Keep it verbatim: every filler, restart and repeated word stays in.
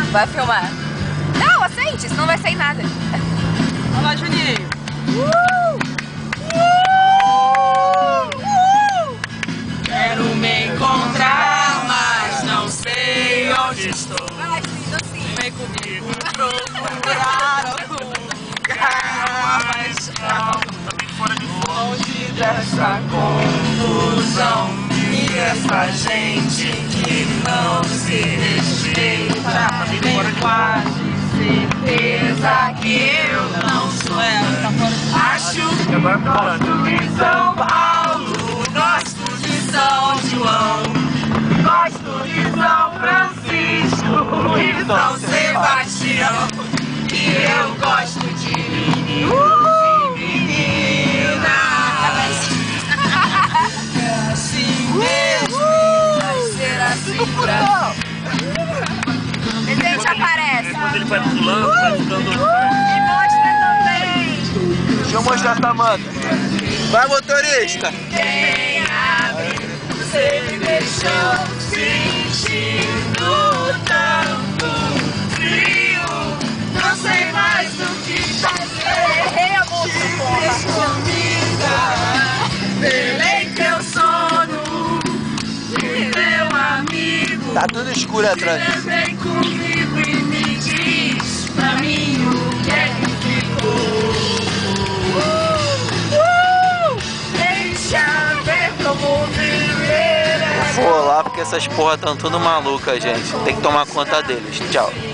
Vai filmar. Não, acende, senão não vai sair nada. Olha lá, Juninho. Uh! Uh! Uh! Quero me encontrar, mas não sei onde estou. Vai, sim, assim. Vem comigo procurar algum lugar mais calmo, longe dessa confusão e dessa gente que não se respeita. Tenho quase certeza que eu não sou. Acho que gosto de São Paulo, gosto de São João, gosto de São Francisco e São Sebastião. E eu gosto de meninos e meninas. É assim mesmo, vai ser assim pra mim. Desenho aparece. Quando ele vai pulando, vai ficando... Me mostra também. Deixa eu mostrar a Samanta. Vai, motorista. Quem abre, Você me deixou sentindo tanto frio. Não sei mais o que fazer. errei a música, porra. Escondida, velei teu sono e meu amigo. Tá tudo escuro atrás. Vem comigo e me diz pra mim o que é que ficou. Uh, deixa ver como viver. Vou lá porque essas porra tão tudo malucas, gente. Tem que tomar conta deles. Tchau.